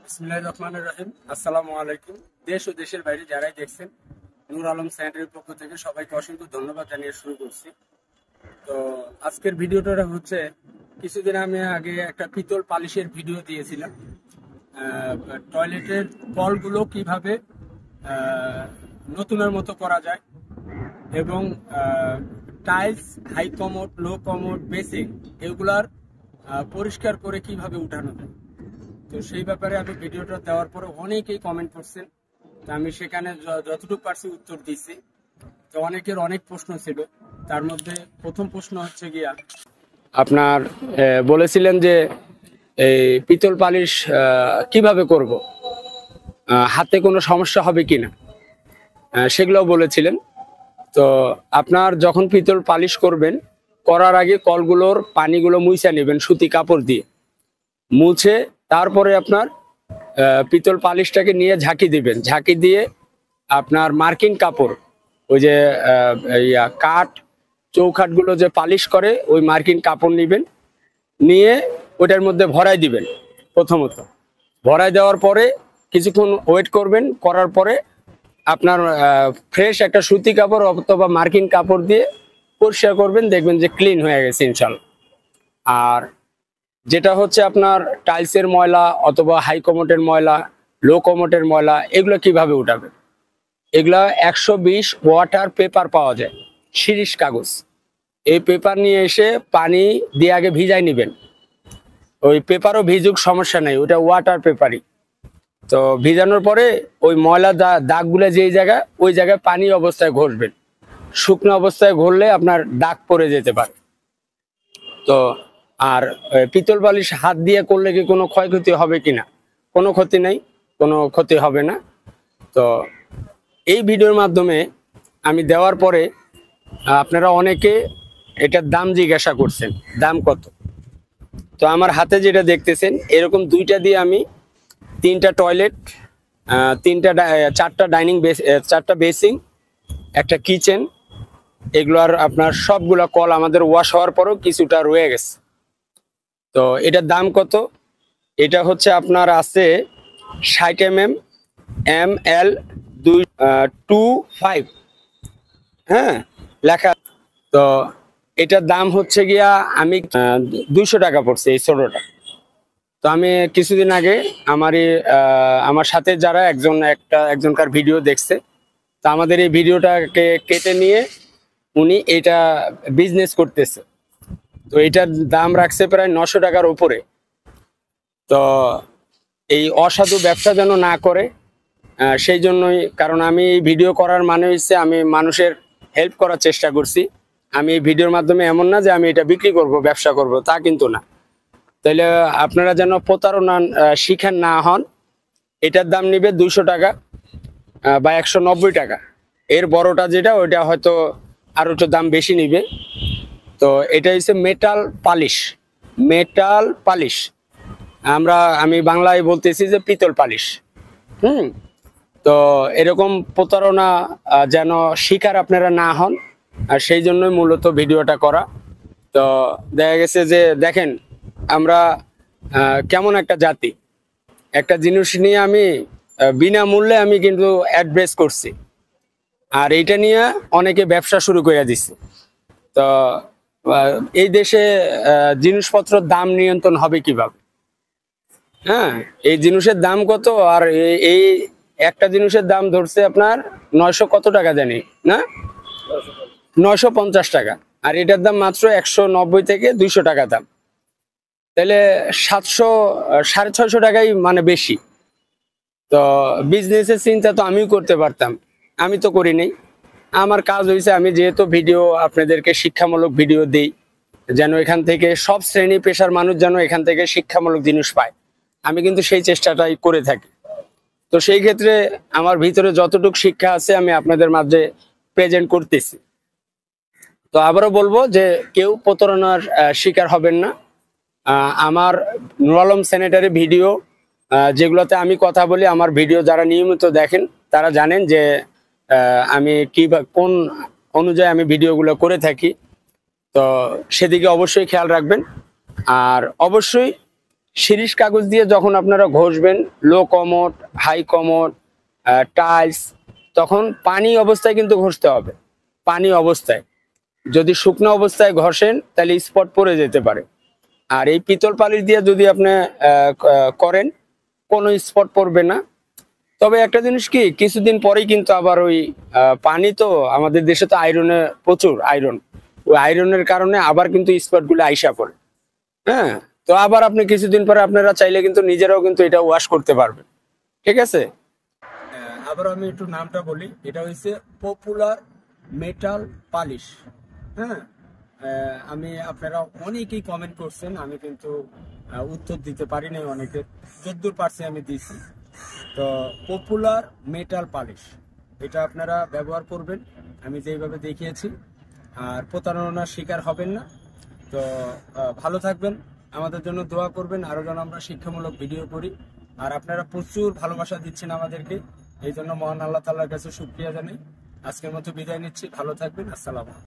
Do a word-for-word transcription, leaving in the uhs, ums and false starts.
বিসমিল্লাহির রহমানির রহিম। আসসালামু আলাইকুম। দেশ ও দেশের বাইরে যারাই দেখছেন, নূর আলম স্যানিটারির পক্ষ থেকে সবাইকে অসংখ্য ধন্যবাদ জানিয়ে শুরু করছি। তো আজকের ভিডিওটা হচ্ছে, কিছুদিন আমি আগে একটা পিতল পালিশের ভিডিও দিয়েছিলাম। টয়লেটের কলগুলো কিভাবে নতুনের মতো করা যায় এবং tiles, high commode, low commode, basin এগুলার পরিষ্কার করে কিভাবে উঠানো যায়। তো সেই ব্যাপারে আমি ভিডিওটা দেওয়ার পরে অনেকেই কমেন্ট করছেন, তো আমি সেখানে যতটুকু পারছি উত্তর দিচ্ছি। তো অনেকের অনেক প্রশ্ন ছিল, তার মধ্যে প্রথম প্রশ্ন হচ্ছে গিয়া আপনার বলেছিলেন যে এই পিতল পালিশ কিভাবে করব, হাতে কোনো সমস্যা হবে কিনা, সেগুলোও বলেছিলেন। তো আপনার যখন পিতল পালিশ করবেন, করার আগে কলগুলোর পানিগুলো মুছে নেবেন সুতি কাপড় দিয়ে, মুছে তারপরে আপনার পিতল পালিশটাকে নিয়ে ঝাঁকি দিবেন। ঝাঁকি দিয়ে আপনার মার্কিং কাপড়, ওই যে ইয়া কাঠ চৌখাটগুলো যে পালিশ করে, ওই মার্কিং কাপড় নেবেন, নিয়ে ওটার মধ্যে ভরাই দিবেন। প্রথমত ভরাই দেওয়ার পরে কিছুক্ষণ ওয়েট করবেন, করার পরে আপনার ফ্রেশ একটা সুতি কাপড় অথবা মার্কিং কাপড় দিয়ে পরিষ্কার করবেন, দেখবেন যে ক্লিন হয়ে গেছে ইনশাল্লাহ। আর যেটা হচ্ছে আপনার টাইলসের ময়লা অথবা হাই কমোটের ময়লা, লো কমোটের ময়লা, এগুলো কিভাবে উঠাবে? এগুলা একশো বিশ ওয়াটার পেপার পাওয়া যায়, শিরিষ কাগজ। এই পেপার নিয়ে এসে পানি দিয়ে আগে ভিজাই নেবেন। ওই পেপারও ভিজুক, সমস্যা নেই, ওটা ওয়াটার পেপারই। তো ভিজানোর পরে ওই ময়লা দাগগুলো যেই জায়গায়, ওই জায়গায় পানি অবস্থায় ঘষবেন। শুকনো অবস্থায় ঘষলে আপনার দাগ পড়ে যেতে পারে। তো আর পিতল পালিশ হাত দিয়ে করলে কি কোনো ক্ষয়ক্ষতি হবে কিনা? কোনো ক্ষতি নেই, কোনো ক্ষতি হবে না। তো এই ভিডিওর মাধ্যমে আমি দেওয়ার পরে আপনারা অনেকে এটার দাম জিজ্ঞাসা করছেন, দাম কত। তো আমার হাতে যেটা দেখতেছেন, এরকম দুইটা দিয়ে আমি তিনটা টয়লেট, তিনটা চারটা ডাইনিং বেস, চারটা বেসিং, একটা কিচেন, এগুলোর আপনার সবগুলা কল আমাদের ওয়াশ হওয়ার পরও কিছুটা রয়ে গেছে। তো এটার দাম কত? এটা হচ্ছে আপনার আছে ষাট এম এম এম এল দুই টু ফাইভ, হ্যাঁ লেখা। তো এটার দাম হচ্ছে গিয়া আমি দুইশো টাকা পড়ছে এই ছোটটা। তো আমি কিছুদিন আগে আমারই আমার সাথে যারা একজন একটা একজনকার ভিডিও দেখছে, তো আমাদের এই ভিডিওটাকে কেটে নিয়ে উনি এটা বিজনেস করতেছে। তো এটার দাম রাখছে প্রায় নশো টাকার উপরে। তো এই অসাধু ব্যবসা যেন না করে, সেই জন্যই, কারণ আমি এই ভিডিও করার মানে হচ্ছে আমি মানুষের হেল্প করার চেষ্টা করছি। আমি এই ভিডিওর মাধ্যমে এমন না যে আমি এটা বিক্রি করব, ব্যবসা করব, তা কিন্তু না। তাইলে আপনারা যেন প্রতারণা শিকার না হন। এটার দাম নিবে দুইশো টাকা বা একশো নব্বই টাকা। এর বড়টা যেটা, ওইটা হয়তো আরো একটু দাম বেশি নিবে। তো এটা হচ্ছে মেটাল পালিশ, মেটাল পালিশ। আমরা আমি বাংলায় বলতেছি যে পিতল পালিশ। হুম তো এরকম প্রতারণা যেন শিকার আপনারা না হন, আর সেই জন্যই মূলত ভিডিওটা করা। তো দেখা গেছে যে দেখেন আমরা কেমন একটা জাতি, একটা জিনিস নিয়ে আমি বিনামূল্যে আমি কিন্তু অ্যাড্রেস করছি, আর এইটা নিয়ে অনেকে ব্যবসা শুরু করে দিচ্ছে। তো এই দেশে জিনিসপত্রের দাম নিয়ন্ত্রণ হবে কিভাবে? হ্যাঁ, এই জিনিসের দাম কত, আর এই একটা জিনিসের দাম ধরছে আপনার নয়শো কত টাকা জানি না, নয়শো পঞ্চাশ টাকা, আর এটার দাম মাত্র একশো নব্বই থেকে দুইশো টাকা দাম। তাহলে সাতশো সাড়ে ছয়শো টাকাই মানে বেশি। তো বিজনেসের চিন্তা তো আমিও করতে পারতাম, আমি তো করি নাই। আমার কাজ হয়েছে, আমি যেহেতু ভিডিও আপনাদেরকে শিক্ষামূলক ভিডিও দিই, যেন এখান থেকে সব শ্রেণী পেশার মানুষ যেন এখান থেকে শিক্ষামূলক জিনিস পায়, আমি কিন্তু সেই চেষ্টাটাই করে থাকি। তো সেই ক্ষেত্রে আমার ভিতরে যতটুকু শিক্ষা আছে আমি আপনাদের মাঝে প্রেজেন্ট করতেছি। তো আবারও বলবো যে কেউ প্রতারণার শিকার হবেন না। আমার নূর আলম স্যানিটারি ভিডিও যেগুলোতে আমি কথা বলি, আমার ভিডিও যারা নিয়মিত দেখেন তারা জানেন যে আমি কি কোন অনুযায়ী আমি ভিডিওগুলো করে থাকি। তো সেদিকে অবশ্যই খেয়াল রাখবেন। আর অবশ্যই শিরিষ কাগজ দিয়ে যখন আপনারা ঘষবেন low commode, high commode, tiles, তখন পানি অবস্থায় কিন্তু ঘষতে হবে। পানি অবস্থায়, যদি শুকনো অবস্থায় ঘষেন তাহলে স্পট পড়ে যেতে পারে। আর এই পিতল পালিশ দিয়ে যদি আপনি করেন কোনো স্পট পড়বে না। তবে একটা জিনিস কি, কিছুদিন পরেই কিন্তু আবার ওই পানি, তো আমাদের দেশে তো আয়রনে প্রচুর আয়রন, ওই আয়রনের কারণে আবার কিন্তু স্পট গুলো আইসা পড়ে। হ্যাঁ, তো আবার আপনি কিছুদিন পরে আপনারা চাইলে কিন্তু নিজেরাও কিন্তু এটা ওয়াশ করতে পারবেন। ঠিক আছে, আবার আমি একটু নামটা বলি, এটা হচ্ছে পপুলার মেটাল পালিশ। হ্যাঁ, আমি আপনারা অনেকেই কমেন্ট করছেন, আমি কিন্তু উত্তর দিতে পারি নাই অনেকের, যদ্দূর পারছি আমি দিছি। তো পপুলার মেটাল পালিশ এটা আপনারা ব্যবহার করবেন আমি যেভাবে দেখিয়েছি, আর প্রতারণার শিকার হবেন না। তো ভালো থাকবেন, আমাদের জন্য দোয়া করবেন, আরো যেন আমরা শিক্ষামূলক ভিডিও করি। আর আপনারা প্রচুর ভালোবাসা দিচ্ছেন আমাদেরকে, এই জন্য মহান আল্লাহ তাআলার কাছে শুকরিয়া জানাই। আজকের মতো বিদায় নিচ্ছি, ভালো থাকবেন, আসসালাম।